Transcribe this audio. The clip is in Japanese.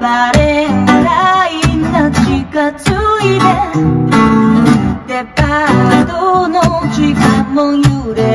バレンタインが近づいてデパートの時間も揺れ